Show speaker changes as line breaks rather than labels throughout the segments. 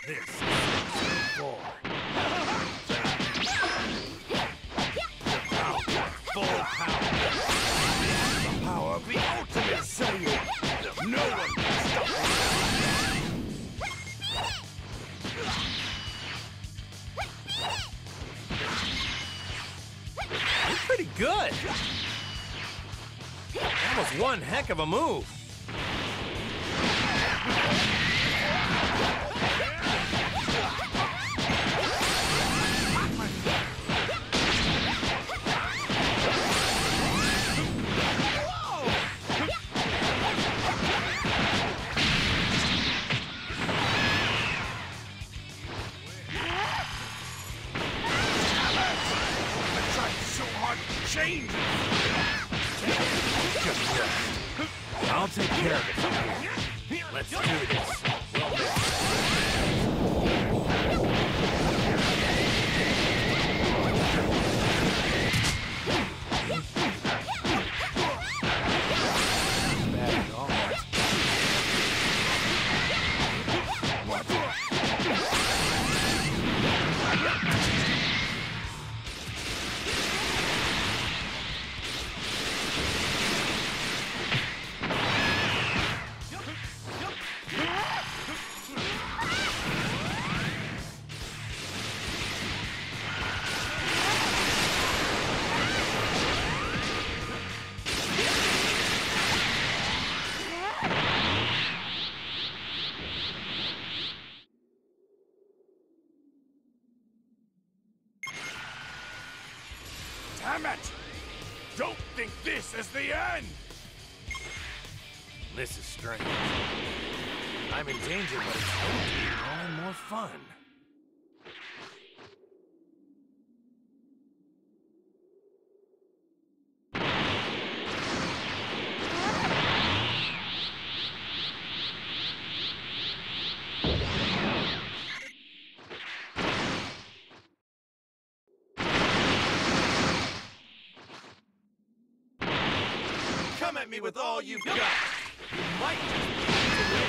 This is for full power. The power of the ultimate Saiyan. No one can stop me. You're pretty good. That was one heck of a move. Change. I'll take care of it from here. Let's do this. Damn it! Don't think this is the end! This is strange. I'm in danger, but it's only more and more fun. Come at me with all you've got. You might just be able to win.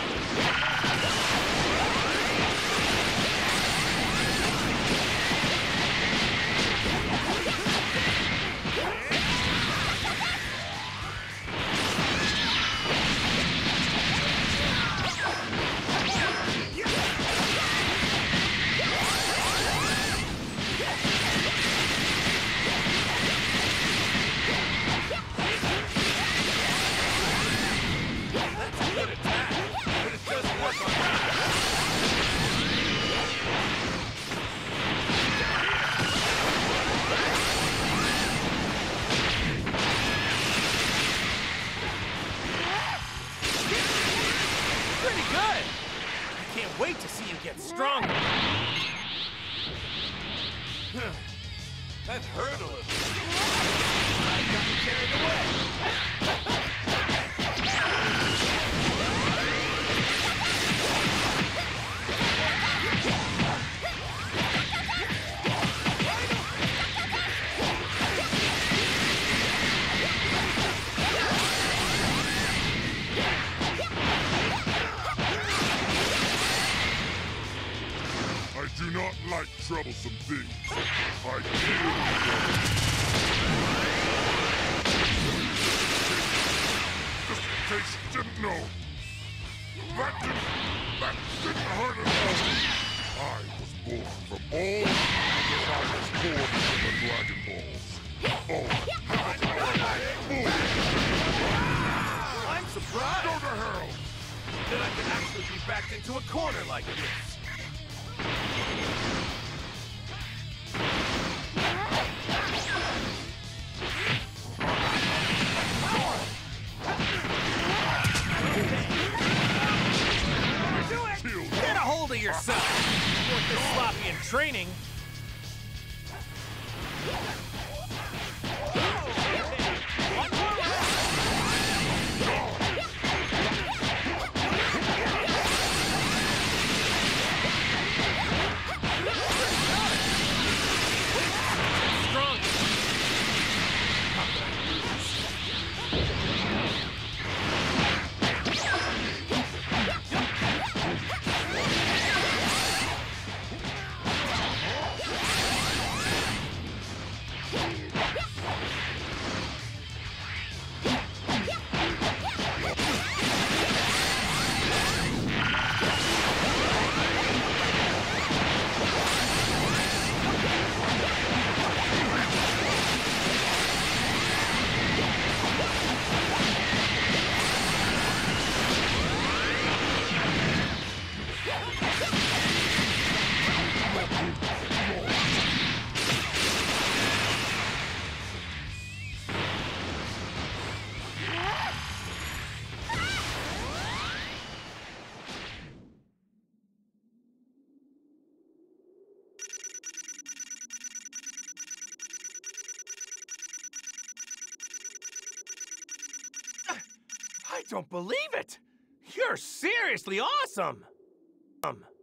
Wait to see you get stronger. That hurt a little. I got carried away.
I do not like troublesome things. I deal with them. Just in case you didn't know. That didn't hurt at all. I was born from all that I was born from the Dragon Balls. Oh,
I'm surprised.
Go to hell.
That I can actually be backed into a corner like this. Get a hold of yourself! You weren't this sloppy in training. don't believe it! You're seriously awesome!